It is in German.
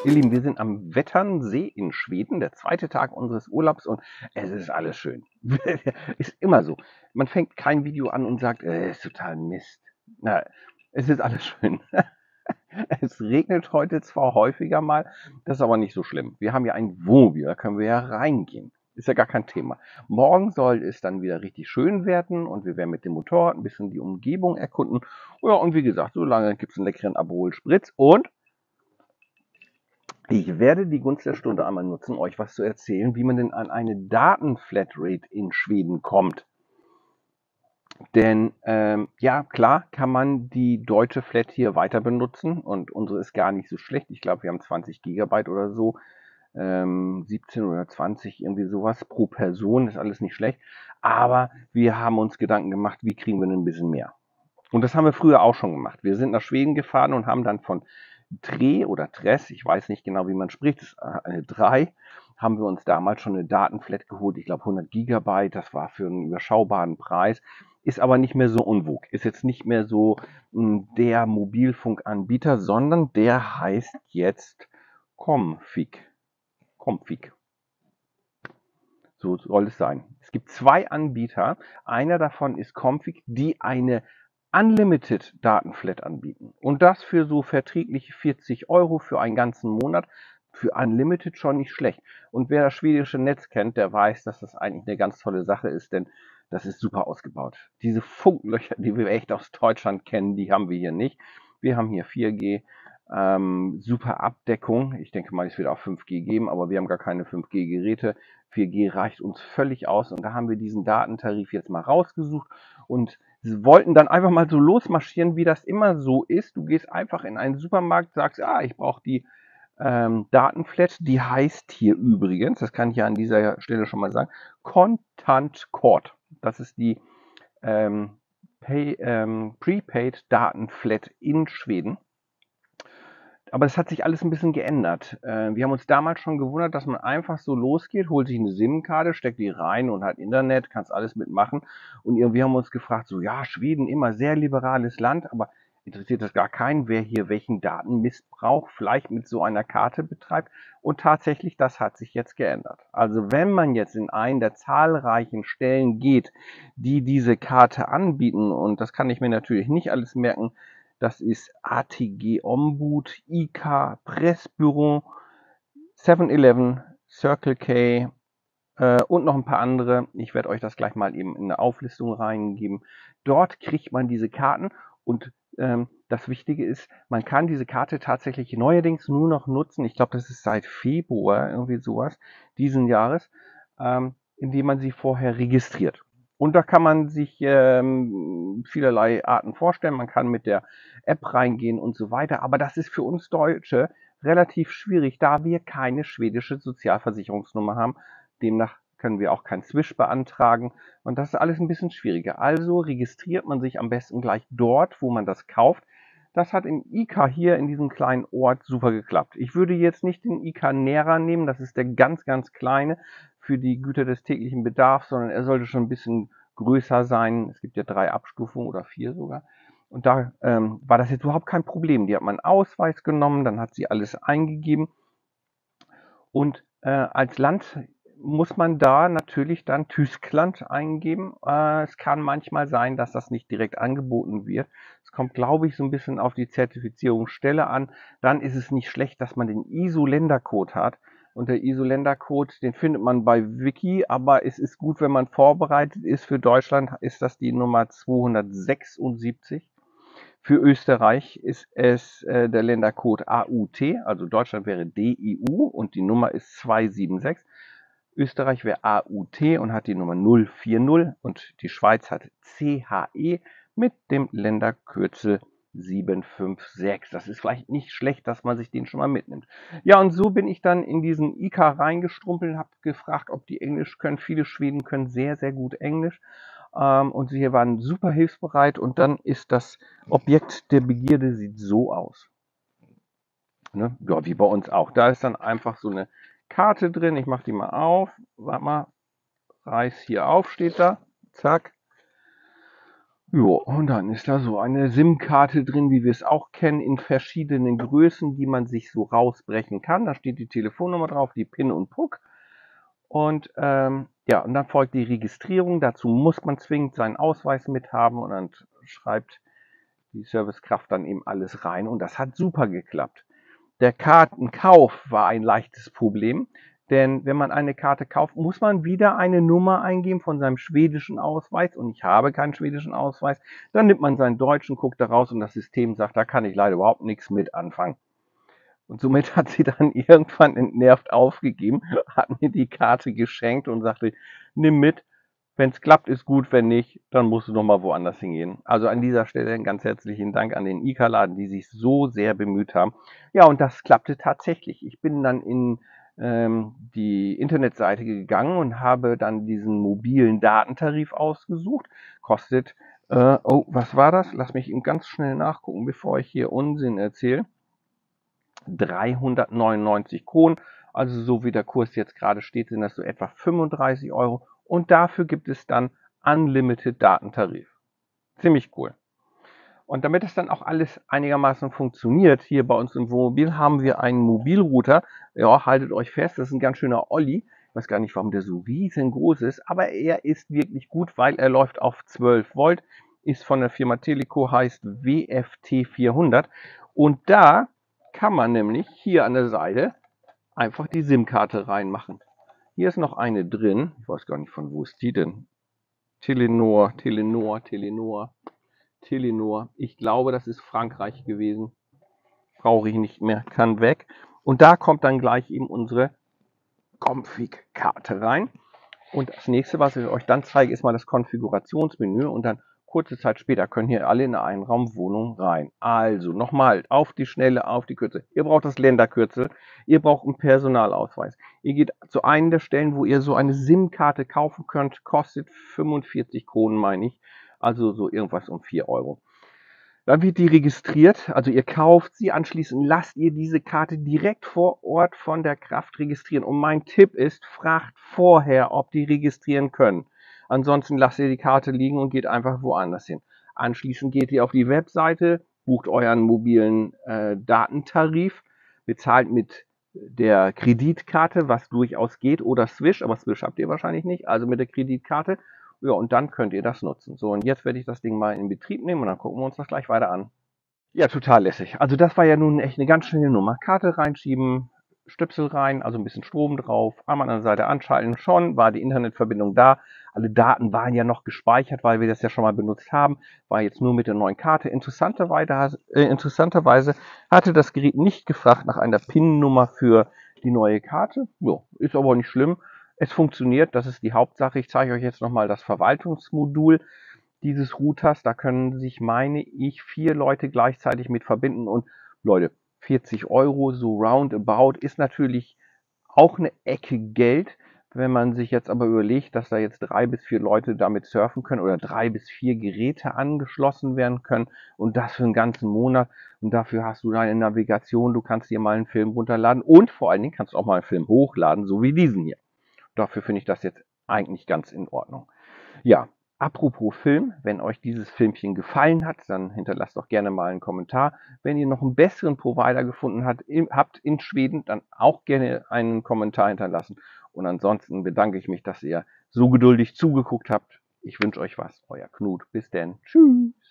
Ihr Lieben, wir sind am Wetternsee in Schweden, der zweite Tag unseres Urlaubs und es ist alles schön. Ist immer so. Man fängt kein Video an und sagt, ist total Mist. Na, es ist alles schön. Es regnet heute zwar häufiger mal, das ist aber nicht so schlimm. Wir haben ja ein Wohnmobil, da können wir ja reingehen. Ist ja gar kein Thema. Morgen soll es dann wieder richtig schön werden und wir werden mit dem Motorrad ein bisschen die Umgebung erkunden. Ja, und wie gesagt, so lange gibt es einen leckeren Aperol Spritz und ich werde die Gunst der Stunde einmal nutzen, euch was zu erzählen, wie man denn an eine Datenflatrate in Schweden kommt. Denn ja, klar kann man die deutsche Flat hier weiter benutzen und unsere ist gar nicht so schlecht. Ich glaube, wir haben 20 Gigabyte oder so, 17 oder 20, irgendwie sowas pro Person, ist alles nicht schlecht. Aber wir haben uns Gedanken gemacht, wie kriegen wir denn ein bisschen mehr? Und das haben wir früher auch schon gemacht. Wir sind nach Schweden gefahren und haben dann von Tre oder Tress, ich weiß nicht genau, wie man spricht, das ist eine 3, haben wir uns damals schon eine Datenflat geholt. Ich glaube 100 Gigabyte, das war für einen überschaubaren Preis, ist aber nicht mehr so unwog. Ist jetzt nicht mehr so der Mobilfunkanbieter, sondern der heißt jetzt Comfig. Comfig. So soll es sein. Es gibt zwei Anbieter. Einer davon ist Comfig, die eine Unlimited Datenflat anbieten. Und das für so verträgliche 40 Euro für einen ganzen Monat. Für Unlimited schon nicht schlecht. Und wer das schwedische Netz kennt, der weiß, dass das eigentlich eine ganz tolle Sache ist, denn das ist super ausgebaut. Diese Funklöcher, die wir echt aus Deutschland kennen, die haben wir hier nicht. Wir haben hier 4G, super Abdeckung. Ich denke mal, es wird auch 5G geben, aber wir haben gar keine 5G-Geräte. 4G reicht uns völlig aus und da haben wir diesen Datentarif jetzt mal rausgesucht und wollten dann einfach mal so losmarschieren, wie das immer so ist. Du gehst einfach in einen Supermarkt, sagst, ich brauche die Datenflat, die heißt hier übrigens, das kann ich ja an dieser Stelle schon mal sagen, Contant Cord. Das ist die Prepaid Datenflat in Schweden. Aber es hat sich alles ein bisschen geändert. Wir haben uns damals schon gewundert, dass man einfach so losgeht, holt sich eine SIM-Karte, steckt die rein und hat Internet, kannst alles mitmachen. Und irgendwie haben wir uns gefragt, so ja, Schweden immer sehr liberales Land, aber interessiert das gar keinen, wer hier welchen Datenmissbrauch vielleicht mit so einer Karte betreibt. Und tatsächlich, das hat sich jetzt geändert. Also wenn man jetzt in einen der zahlreichen Stellen geht, die diese Karte anbieten, und das kann ich mir natürlich nicht alles merken, das ist ATG Ombud, IK, Pressbüro, 7-Eleven, Circle K und noch ein paar andere. Ich werde euch das gleich mal eben in eine Auflistung reingeben. Dort kriegt man diese Karten und das Wichtige ist, man kann diese Karte tatsächlich neuerdings nur noch nutzen. Ich glaube, das ist seit Februar irgendwie sowas diesen Jahres, indem man sie vorher registriert. Und da kann man sich vielerlei Arten vorstellen. Man kann mit der App reingehen und so weiter. Aber das ist für uns Deutsche relativ schwierig, da wir keine schwedische Sozialversicherungsnummer haben. Demnach können wir auch kein Swish beantragen. Und das ist alles ein bisschen schwieriger. Also registriert man sich am besten gleich dort, wo man das kauft. Das hat im IK hier in diesem kleinen Ort super geklappt. Ich würde jetzt nicht den IK Nera nehmen, das ist der ganz, ganz kleine für die Güter des täglichen Bedarfs, sondern er sollte schon ein bisschen größer sein. Es gibt ja 3 Abstufungen oder 4 sogar. Und da war das jetzt überhaupt kein Problem. Die hat meinen Ausweis genommen, dann hat sie alles eingegeben. Und als Land muss man da natürlich dann Tyskland eingeben. Es kann manchmal sein, dass das nicht direkt angeboten wird. Es kommt, glaube ich, so ein bisschen auf die Zertifizierungsstelle an. Dann ist es nicht schlecht, dass man den ISO-Ländercode hat. Und der ISO-Ländercode, den findet man bei Wiki, aber es ist gut, wenn man vorbereitet ist. Für Deutschland ist das die Nummer 276. Für Österreich ist es der Ländercode AUT, also Deutschland wäre DIU und die Nummer ist 276. Österreich wäre AUT und hat die Nummer 040 und die Schweiz hat CHE mit dem Länderkürzel 756. Das ist vielleicht nicht schlecht, dass man sich den schon mal mitnimmt. Ja, und so bin ich dann in diesen IK reingestrumpelt, habe gefragt, ob die Englisch können. Viele Schweden können sehr, sehr gut Englisch. Und sie hier waren super hilfsbereit. Und dann ist das Objekt der Begierde sieht so aus. Ne? Ja, wie bei uns auch. Da ist dann einfach so eine Karte drin. Ich mache die mal auf. Warte mal. Reiß hier auf, steht da. Zack. Ja, und dann ist da so eine SIM-Karte drin, wie wir es auch kennen, in verschiedenen Größen, die man sich so rausbrechen kann. Da steht die Telefonnummer drauf, die PIN und PUK. Und ja, und dann folgt die Registrierung. Dazu muss man zwingend seinen Ausweis mithaben und dann schreibt die Servicekraft dann eben alles rein. Und das hat super geklappt. Der Kartenkauf war ein leichtes Problem, denn wenn man eine Karte kauft, muss man wieder eine Nummer eingeben von seinem schwedischen Ausweis und ich habe keinen schwedischen Ausweis. Dann nimmt man seinen deutschen, guckt da raus und das System sagt, da kann ich leider überhaupt nichts mit anfangen. Und somit hat sie dann irgendwann entnervt aufgegeben, hat mir die Karte geschenkt und sagte, nimm mit, wenn es klappt, ist gut, wenn nicht, dann musst du noch mal woanders hingehen. Also an dieser Stelle einen ganz herzlichen Dank an den ICA-Laden, die sich so sehr bemüht haben. Ja, und das klappte tatsächlich. Ich bin dann in die Internetseite gegangen und habe dann diesen mobilen Datentarif ausgesucht. Kostet, oh, was war das? Lass mich eben ganz schnell nachgucken, bevor ich hier Unsinn erzähle. 399 Kronen. Also so wie der Kurs jetzt gerade steht, sind das so etwa 35 Euro. Und dafür gibt es dann Unlimited Datentarif. Ziemlich cool. Und damit es dann auch alles einigermaßen funktioniert, hier bei uns im Wohnmobil haben wir einen Mobilrouter. Ja, haltet euch fest, das ist ein ganz schöner Olli. Ich weiß gar nicht, warum der so riesengroß ist, aber er ist wirklich gut, weil er läuft auf 12 Volt, ist von der Firma Teleco, heißt WFT 400. Und da kann man nämlich hier an der Seite einfach die SIM-Karte reinmachen. Hier ist noch eine drin. Ich weiß gar nicht, von wo ist die denn? Telenor. Ich glaube, das ist Frankreich gewesen. Brauche ich nicht mehr, kann weg. Und da kommt dann gleich eben unsere Config-Karte rein. Und das nächste, was ich euch dann zeige, ist mal das Konfigurationsmenü. Und dann kurze Zeit später können hier alle in eine Einraumwohnung rein. Also nochmal, auf die Schnelle, auf die Kürze. Ihr braucht das Länderkürzel, ihr braucht einen Personalausweis. Ihr geht zu einer der Stellen, wo ihr so eine SIM-Karte kaufen könnt, kostet 45 Kronen, meine ich. Also so irgendwas um 4 Euro. Dann wird die registriert, also ihr kauft sie, anschließend lasst ihr diese Karte direkt vor Ort von der Kraft registrieren. Und mein Tipp ist, fragt vorher, ob die registrieren können. Ansonsten lasst ihr die Karte liegen und geht einfach woanders hin. Anschließend geht ihr auf die Webseite, bucht euren mobilen Datentarif, bezahlt mit der Kreditkarte, was durchaus geht, oder Swish, aber Swish habt ihr wahrscheinlich nicht, also mit der Kreditkarte. Ja, und dann könnt ihr das nutzen. So, und jetzt werde ich das Ding mal in Betrieb nehmen und dann gucken wir uns das gleich weiter an. Ja, total lässig. Also das war ja nun echt eine ganz schnelle Nummer. Karte reinschieben, Stöpsel rein, also ein bisschen Strom drauf, einmal an der Seite anschalten. Schon war die Internetverbindung da. Alle Daten waren ja noch gespeichert, weil wir das ja schon mal benutzt haben. War jetzt nur mit der neuen Karte. Interessanterweise hatte das Gerät nicht gefragt nach einer PIN-Nummer für die neue Karte. Ja, ist aber nicht schlimm. Es funktioniert, das ist die Hauptsache. Ich zeige euch jetzt nochmal das Verwaltungsmodul dieses Routers. Da können sich, meine ich, 4 Leute gleichzeitig mit verbinden. Und Leute, 40 Euro so roundabout ist natürlich auch eine Ecke Geld. Wenn man sich jetzt aber überlegt, dass da jetzt 3 bis 4 Leute damit surfen können oder 3 bis 4 Geräte angeschlossen werden können und das für einen ganzen Monat und dafür hast du deine Navigation, du kannst dir mal einen Film runterladen und vor allen Dingen kannst du auch mal einen Film hochladen, so wie diesen hier. Dafür finde ich das jetzt eigentlich ganz in Ordnung. Ja, apropos Film, wenn euch dieses Filmchen gefallen hat, dann hinterlasst doch gerne mal einen Kommentar. Wenn ihr noch einen besseren Provider gefunden habt in Schweden, dann auch gerne einen Kommentar hinterlassen. Und ansonsten bedanke ich mich, dass ihr so geduldig zugeguckt habt. Ich wünsche euch was, euer Knut. Bis denn. Tschüss.